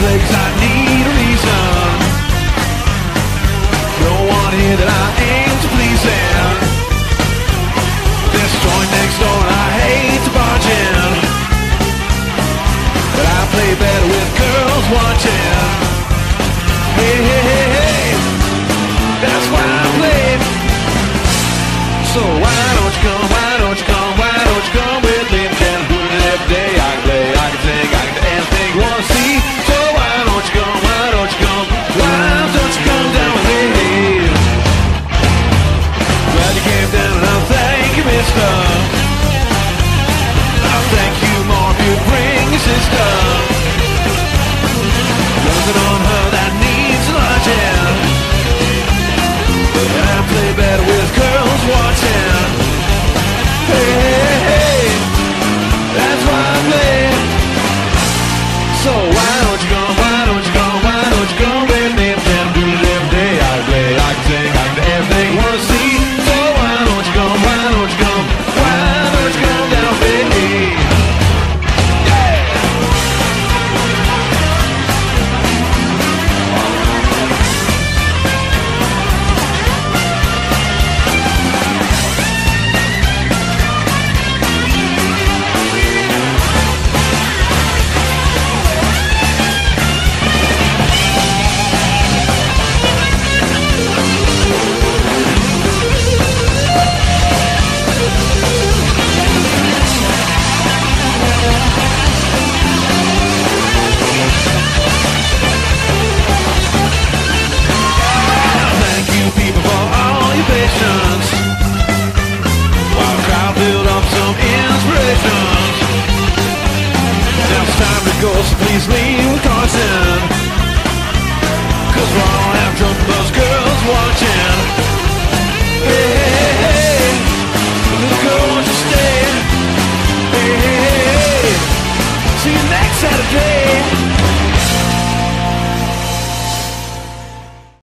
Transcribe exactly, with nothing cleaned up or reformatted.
play 'cause I need a reason. No one here that I aim to please in. This joint next door and I hate to barge in, but I play better with girls watching. Hey, hey, hey, hey, that's why I play. So why don't you come, why don't you come, why don't you come with me? And can do it every day. I can play, I can sing, I can dance, anything you wanna see. So why don't you come, why don't you come, why don't you come down with me? Glad you came down and I'll thank you, mister. I'll thank you more if you bring your sister. Nothing on her that needs lodging, and I play better with girls watching. Hey, hey, hey, that's why I play. So why don't you come, why don't you come, why don't you come with me? And do it every day. I can play, I can sing, I can do everything you wanna see. So why don't you come, why don't you come, why don't you come down with me? While the crowd build up some inspirations. Now it's time to go, so please leave with caution, 'cause we're all half drunk and those girls watching. Hey, hey, hey, the little girl wants to stay. Hey, hey, hey, see you next Saturday.